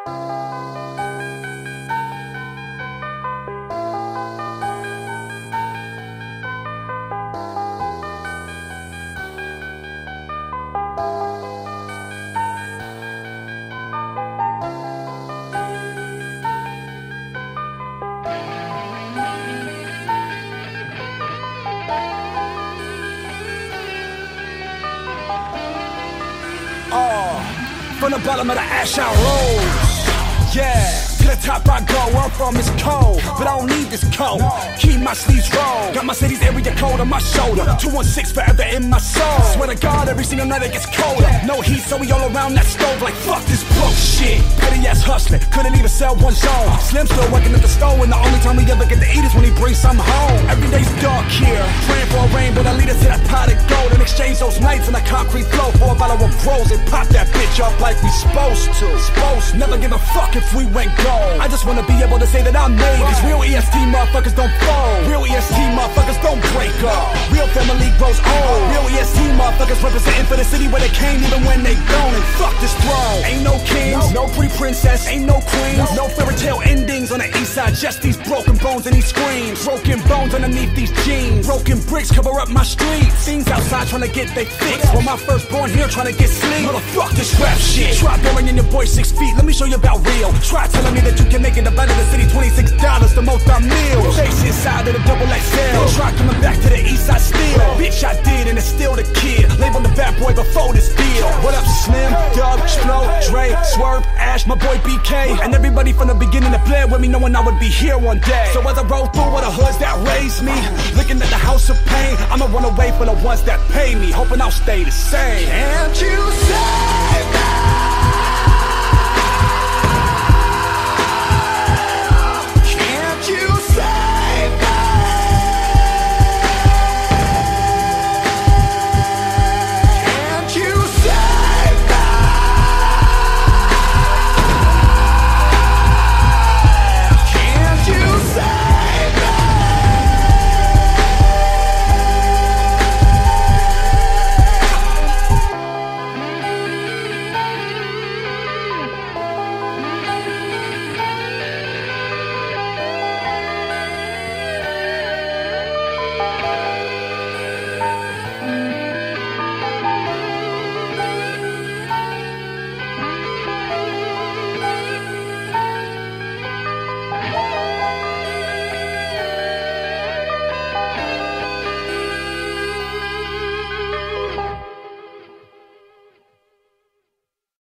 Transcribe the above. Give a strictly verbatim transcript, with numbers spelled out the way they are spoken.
From the bottom of the ash I rose, yeah. To the top I go, where I'm from is cold, but I don't need this coat. Keep my sleeves rolled, got my city's area code on my shoulder. Two one six forever in my soul. Swear to God, every single night it gets colder. No heat, so we all around that stove like fuck this broke shit. Petty ass hustling, couldn't even sell one zone. Slim still working at the store, and the only time we ever get to eat is when he brings some home. Every day's dark here, praying for a rain, but I lead us to that pot of gold and exchange those nights on the concrete floor for a bottle of rose and pop that bitch up like we supposed to. Supposed to. Never give a fuck if we went gold. I just wanna be able to say that I'm made, cause real E S T motherfuckers don't fold. Real E S T motherfuckers don't break up. Real family grows old. Real E S T motherfuckers representing for the city where they came even when they gone. And fuck this throne. Ain't no kings, no pretty princess, ain't no queens, no fairy tale endings on the east side. Just these broken bones and these screams. Broken bones underneath these jeans. Broken bricks cover up my streets. Things outside trying to get they fix, while my firstborn here trying to get sleep. Motherfuck this rap shit. Try burying your boy six feet, let me show you about real. Try telling me that you can make it about the city, twenty-six dollars the most I meal. Chase inside of the double X L. Try coming back to the east side still. Bitch I did and it's still the kid. Labeled the bad boy before this deal. What up Slim, Doug, Splo, Dre, Swerve, Ash, my boy B K, and everybody from the beginning that played with me knowing I would be here one day. So as I roll through with the hoods that raised me, looking at the house of pain, I'ma run away for the ones that pay me, hoping I'll stay the same. Can't you say that